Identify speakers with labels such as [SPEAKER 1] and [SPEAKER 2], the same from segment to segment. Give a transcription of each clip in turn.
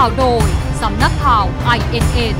[SPEAKER 1] าวโดยสำนักข่าว INN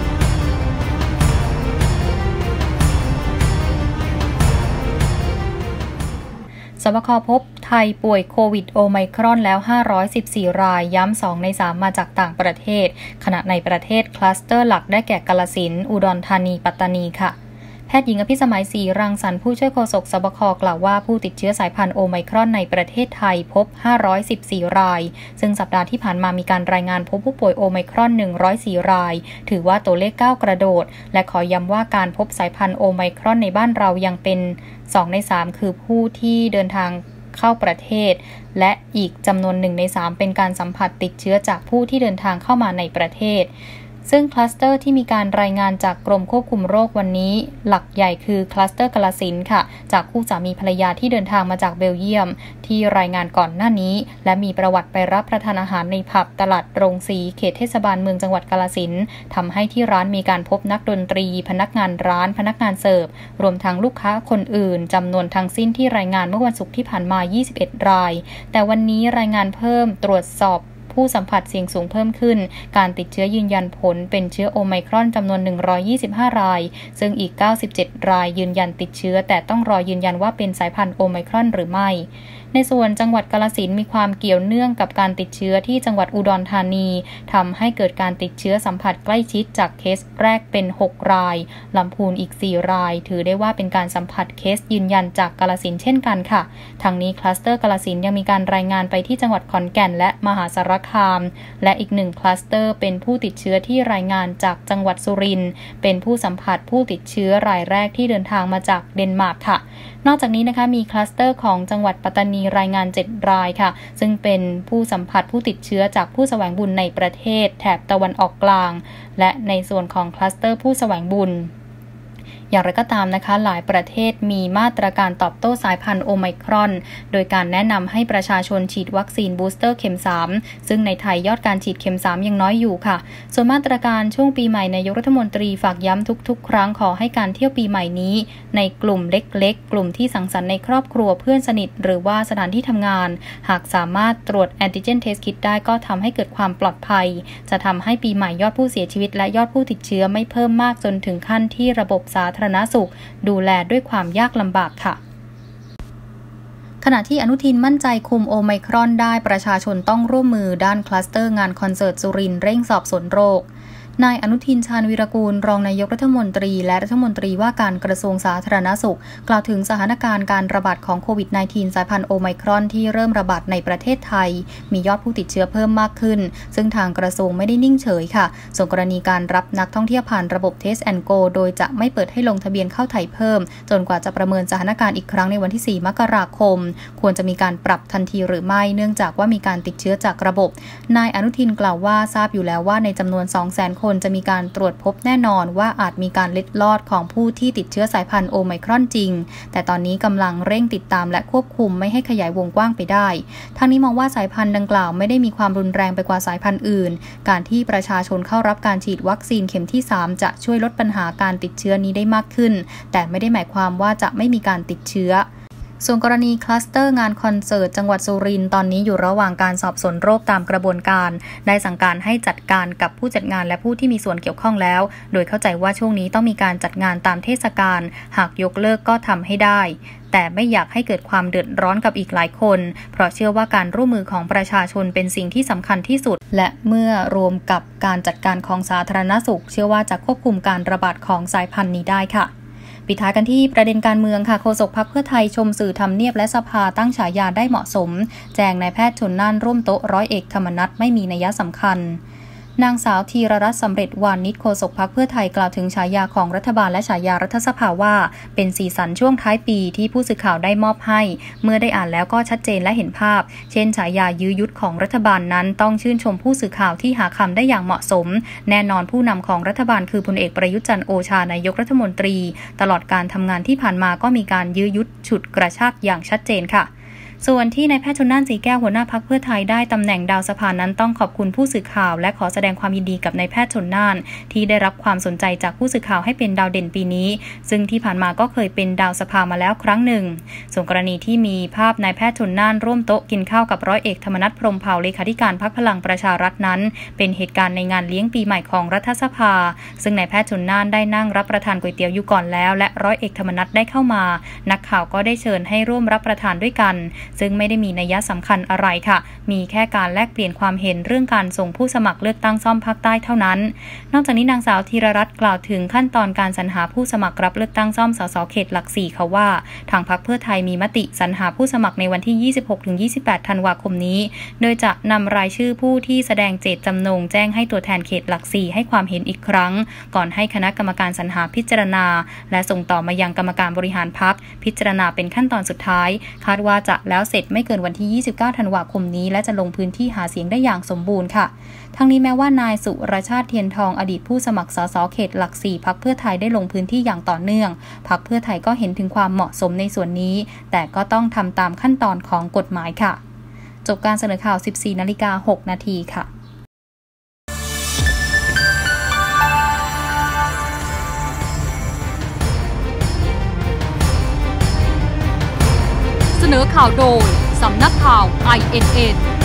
[SPEAKER 1] สบคพบไทยป่วยโควิดโอไมครอนแล้ว514รายย้ำ2ใน3มาจากต่างประเทศขณะในประเทศคลัสเตอร์หลักได้แก่กาฬสินธุ์อุดรธานีปัตตานีค่ะแพทย์หญิงอภิสมัยศรีรังสรรค์ผู้ช่วยโฆษกสบคกล่าวว่าผู้ติดเชื้อสายพันธุ์โอไมครอนในประเทศไทยพบ514รายซึ่งสัปดาห์ที่ผ่านมามีการรายงานพบผู้ป่วยโอไมครอน104รายถือว่าตัวเลขก้าวกระโดดและขอย้ำว่าการพบสายพันธุ์โอไมครอนในบ้านเรายังเป็น2ใน3คือผู้ที่เดินทางเข้าประเทศและอีกจำนวน1ใน3เป็นการสัมผัสติดเชื้อจากผู้ที่เดินทางเข้ามาในประเทศซึ่งคลัสเตอร์ที่มีการรายงานจากกรมควบคุมโรควันนี้หลักใหญ่คือคลัสเตอร์กาฬสินธุ์ค่ะจากคู่สามีภรรยาที่เดินทางมาจากเบลเยียมที่รายงานก่อนหน้านี้และมีประวัติไปรับประทานอาหารในผับตลาดโรงสีเขตเทศบาลเมืองจังหวัดกาฬสินธุ์ทำให้ที่ร้านมีการพบนักดนตรีพนักงานร้านพนักงานเสิร์ฟรวมทั้งลูกค้าคนอื่นจำนวนทั้งสิ้นที่รายงานเมื่อวันศุกร์ที่ผ่านมา21รายแต่วันนี้รายงานเพิ่มตรวจสอบผู้สัมผัสเสี่ยงสูงเพิ่มขึ้นการติดเชื้อยืนยันผลเป็นเชื้อโอไมครอนจำนวน125รายซึ่งอีก97รายยืนยันติดเชื้อแต่ต้องรอยืนยันว่าเป็นสายพันธุ์โอไมครอนหรือไม่ในส่วนจังหวัดกาฬสินธุ์มีความเกี่ยวเนื่องกับการติดเชื้อที่จังหวัดอุดรธานีทำให้เกิดการติดเชื้อสัมผัสใกล้ชิดจากเคสแรกเป็น6รายลำพูนอีก4รายถือได้ว่าเป็นการสัมผัสเคสยืนยันจากกาฬสินธุ์เช่นกันค่ะทางนี้คลัสเตอร์กาฬสินธุ์ยังมีการรายงานไปที่จังหวัดขอนแก่นและมหาสารคามและอีก1คลัสเตอร์เป็นผู้ติดเชื้อที่รายงานจากจังหวัดสุรินทร์เป็นผู้สัมผัสผู้ติดเชื้อรายแรกที่เดินทางมาจากเดนมาร์กค่ะนอกจากนี้นะคะมีคลัสเตอร์ของจังหวัดปัตตานีรายงาน7รายค่ะซึ่งเป็นผู้สัมผัสผู้ติดเชื้อจากผู้แสวงบุญในประเทศแถบตะวันออกกลางและในส่วนของคลัสเตอร์ผู้แสวงบุญอย่างไรก็ตามนะคะหลายประเทศมีมาตรการตอบโต้สายพันธุ์โอไมครอนโดยการแนะนำให้ประชาชนฉีดวัคซีนบูสเตอร์เข็ม3ซึ่งในไทยยอดการฉีดเข็ม3ยังน้อยอยู่ค่ะส่วนมาตรการช่วงปีใหม่นายกรัฐมนตรีฝากย้ำทุกๆครั้งขอให้การเที่ยวปีใหม่นี้ในกลุ่มเล็กๆกลุ่มที่สังสรรค์ในครอบครัวเพื่อนสนิทหรือว่าสถานที่ทำงานหากสามารถตรวจแอนติเจนเทสคิทได้ก็ทำให้เกิดความปลอดภัยจะทำให้ปีใหม่ยอดผู้เสียชีวิตและยอดผู้ติดเชื้อไม่เพิ่มมากจนถึงขั้นที่ระบบสาธารณสุขดูแลด้วยความยากลำบากค่ะขณะที่อนุทินมั่นใจคุมโอไมครอนได้ประชาชนต้องร่วมมือด้านคลัสเตอร์งานคอนเสิร์ตสุรินทร์เร่งสอบสวนโรคนายอนุทินชาญวีรกูลรองนายกรัฐมนตรีและรัฐมนตรีว่าการกระทรวงสาธารณสุขกล่าวถึงสถานการณ์การระบาดของโควิด -19 สายพันธุ์โอไมครอนที่เริ่มระบาดในประเทศไทยมียอดผู้ติดเชื้อเพิ่มมากขึ้นซึ่งทางกระทรวงไม่ได้นิ่งเฉยค่ะส่วนกรณีการรับนักท่องเที่ยวผ่านระบบ Test and Go โดยจะไม่เปิดให้ลงทะเบียนเข้าไทยเพิ่มจนกว่าจะประเมินสถานการณ์อีกครั้งในวันที่4มกราคมควรจะมีการปรับทันทีหรือไม่เนื่องจากว่ามีการติดเชื้อจากระบบนายอนุทินกล่าวว่าทราบอยู่แล้วว่าในจำนวน 200,000 คนจะมีการตรวจพบแน่นอนว่าอาจมีการเล็ดลอดของผู้ที่ติดเชื้อสายพันธุ์โอไมครอนจริงแต่ตอนนี้กำลังเร่งติดตามและควบคุมไม่ให้ขยายวงกว้างไปได้ทางนี้มองว่าสายพันธุ์ดังกล่าวไม่ได้มีความรุนแรงไปกว่าสายพันธุ์อื่นการที่ประชาชนเข้ารับการฉีดวัคซีนเข็มที่3จะช่วยลดปัญหาการติดเชื้อนี้ได้มากขึ้นแต่ไม่ได้หมายความว่าจะไม่มีการติดเชื้อส่วนกรณีคลัสเตอร์งานคอนเสิร์ตจังหวัดสุรินทร์ตอนนี้อยู่ระหว่างการสอบสวนโรคตามกระบวนการได้สั่งการให้จัดการกับผู้จัดงานและผู้ที่มีส่วนเกี่ยวข้องแล้วโดยเข้าใจว่าช่วงนี้ต้องมีการจัดงานตามเทศกาลหากยกเลิกก็ทำให้ได้แต่ไม่อยากให้เกิดความเดือดร้อนกับอีกหลายคนเพราะเชื่อว่าการร่วมมือของประชาชนเป็นสิ่งที่สำคัญที่สุดและเมื่อรวมกับการจัดการของสาธารณสุขเชื่อว่าจะควบคุมการระบาดของสายพันธุ์นี้ได้ค่ะปิดท้ายกันที่ประเด็นการเมืองค่ะโฆษกพรรคเพื่อไทยชมสื่อทำเนียบและสภาตั้งฉายาได้เหมาะสมแจงนายแพทย์ชลน่านร่วมโต๊ะร้อยเอกธรรมนัสไม่มีนัยสำคัญนางสาวธีรรัตน์สำเร็จวานิชโฆษกพรรคเพื่อไทยกล่าวถึงฉายาของรัฐบาลและฉายารัฐสภาว่าเป็นสีสันช่วงท้ายปีที่ผู้สื่อข่าวได้มอบให้เมื่อได้อ่านแล้วก็ชัดเจนและเห็นภาพเช่นฉายายื้อยุดของรัฐบาลนั้นต้องชื่นชมผู้สื่อข่าวที่หาคำได้อย่างเหมาะสมแน่นอนผู้นำของรัฐบาลคือพลเอกประยุทธ์จันทร์โอชานายกรัฐมนตรีตลอดการทำงานที่ผ่านมาก็มีการยื้อยุดฉุดกระชากอย่างชัดเจนค่ะส่วนที่นายแพทย์ชลน่าน สีแก้วหัวหน้าพรรคเพื่อไทยได้ตำแหน่งดาวสภานั้นต้องขอบคุณผู้สื่อข่าวและขอแสดงความยินดีกับนายแพทย์ชลน่านที่ได้รับความสนใจจากผู้สื่อข่าวให้เป็นดาวเด่นปีนี้ซึ่งที่ผ่านมาก็เคยเป็นดาวสภามาแล้วครั้งหนึ่งส่วนกรณีที่มีภาพนายแพทย์ชลน่านร่วมโต๊ะกินข้าวกับร้อยเอกธรรมนัส พรหมเผ่าเลขาธิการพรรคพลังประชารัฐนั้นเป็นเหตุการณ์ในงานเลี้ยงปีใหม่ของรัฐสภาซึ่งนายแพทย์ชลน่านได้นั่งรับประทานก๋วยเตี๋ยวอยู่ก่อนแล้วและร้อยเอกธรรมนัสได้เข้ามานักข่าวก็ได้เชิญให้ร่วมรับประทานด้วยกันซึ่งไม่ได้มีนัยสำคัญอะไรค่ะมีแค่การแลกเปลี่ยนความเห็นเรื่องการส่งผู้สมัครเลือกตั้งซ่อมภาคใต้เท่านั้นนอกจากนี้นางสาวธีรรัตน์กล่าวถึงขั้นตอนการสรรหาผู้สมัครรับเลือกตั้งซ่อมสสเขตหลัก4เขาว่าทางพรรคเพื่อไทยมีมติสรรหาผู้สมัครในวันที่ 26-28 ธันวาคมนี้โดยจะนำรายชื่อผู้ที่แสดงเจตจำนงแจ้งให้ตัวแทนเขตหลัก4ให้ความเห็นอีกครั้งก่อนให้คณะกรรมการสรรหาพิจารณาและส่งต่อมายังกรรมการบริหารพรรคพิจารณาเป็นขั้นตอนสุดท้ายคาดว่าจะแล้วเสร็จไม่เกินวันที่ 29 ธันวาคมนี้และจะลงพื้นที่หาเสียงได้อย่างสมบูรณ์ค่ะทั้งนี้แม้ว่านายสุรชาติเทียนทองอดีตผู้สมัครสสเขตหลัก4พรรคเพื่อไทยได้ลงพื้นที่อย่างต่อเนื่องพรรคเพื่อไทยก็เห็นถึงความเหมาะสมในส่วนนี้แต่ก็ต้องทำตามขั้นตอนของกฎหมายค่ะจบการเสนอข่าว 14:06 นาทีค่ะ
[SPEAKER 2] เสนอข่าวโดยสำนักข่าว INN